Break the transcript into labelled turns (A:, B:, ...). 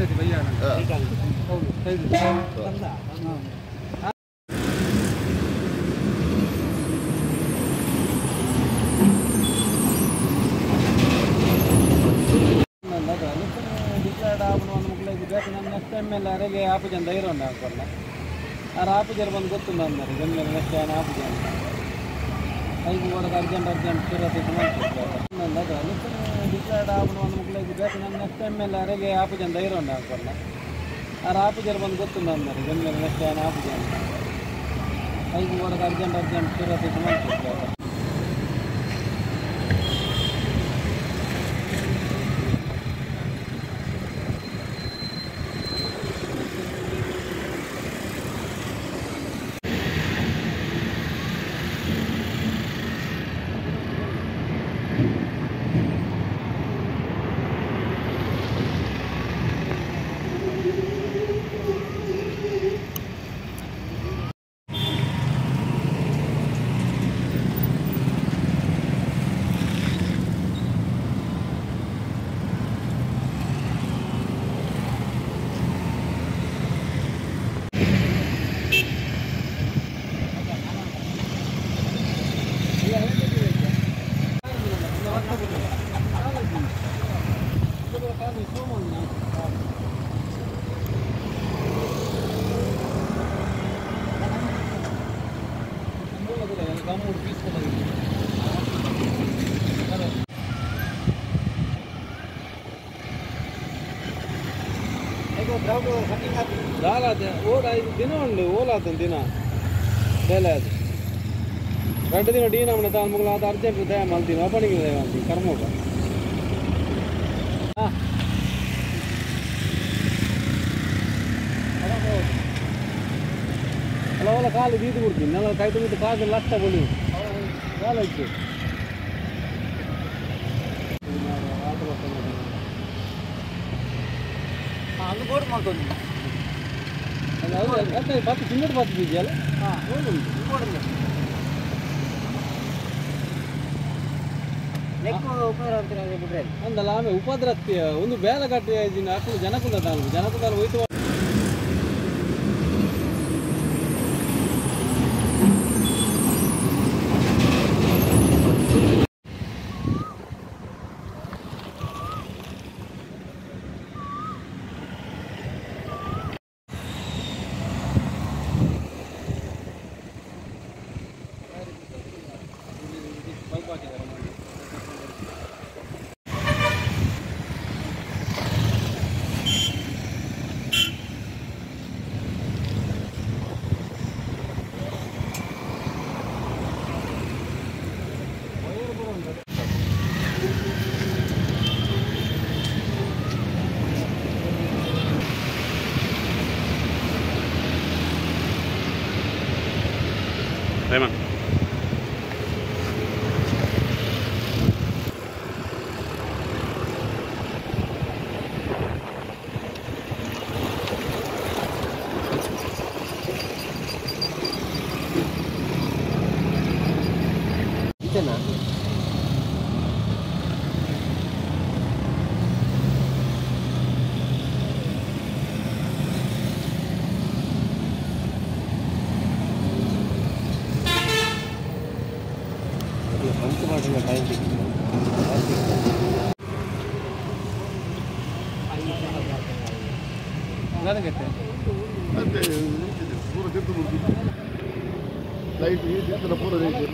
A: ಐತಿ ಭಯ್ಯ ಹೌದು size declared ಆಪಣ ಒಂದು ಮಕ್ಕಳಿಗೆ ಬೇಕು ನಾನು ನೆಕ್ಸ್ಟ್ ಟೈಮ್ ಮೇಲೆ ಅರೆಗೆ ಆಪು ಜನ ಧೈರ್ಯ ಉಂಟು ಹಾಕೋಲ್ಲ ಆ ಆಪು ಜನ ಬಂದು ಗೊತ್ತುಂಡು ಅಂದರು ಜನ ನೆಕ್ಸ್ಟ್ ಟೈಮ್ ಆಪು ಜನ ಐದು ಕೂಡ ಅರ್ಜೆಂಟ್ ಸುರತ್ತೆ ಅದು ಡಿಕ್ಲೇರ್ಡ್ ಆಪಣ ಒಂದು ಮಕ್ಕಳಿಗೆ ಬೇಕು ನಾನು ನೆಕ್ಸ್ಟ್ ಟೈಮ್ ಮೇಲೆ ಅರೆಗೆ ಆಪು ಜನ ಧೈರ್ಯ ಉಂಟು ಹಾಕೋಲ್ಲ ಆ ಆಪು ಜನ ಬಂದು ಗೊತ್ತುಂಡು ಅಂದರು ಜನ ನೆಕ್ಸ್ಟ್ ಟೈಮ್ ಆಪು ಜನ ಐದು ಕೂಡ ಅರ್ಜೆಂಟ್ ಸುರತ್ತೆ ದಿನ ಉಂಡು ಓಲಾತ ದಿನ ಬೆಲೆ ಅದು 2 ದಿನ ಡಿ ನಮ್ಮನೆ ತಾನು ಮಗಳು ಅದು ಅರ್ಜೆಂಟ್ ದಯ ಮಾಡ್ತೀನಿ ಅಪ್ಪನಿಗೆ ದಯ ಮಾಡ್ತೀನಿ ಕರ್ಮೋಗ ಹಾಂ ಅಲ್ಲ ಕಾಲು ಬೀದು ಕೊಡ್ತೀನಿ ನಾನು ಕೈ ತುಂಬಿಟ್ಟು ಕಾಲು ಲಕ್ಷ ಬಳಿ ಕಾಲು ಇತ್ತು ಅದು ಬೋರ್ಡ್ ಮಾಡ್ಕೊಂಡು பத்து சின்னட்டு பார்த்து ಇದೆಯಲ್ಲ ಅಂದಲ್ಲ ಆಮೇಲೆ ಉಪದ್ರತ್ಯ ಒಂದು ಬೇಲ ಕಟ್ಟಿ ಹಾಕಲು ಜನಕುಂದ ಹೋಯ್ತು Reman. Itena. पंचमाटिन टाइम पूरा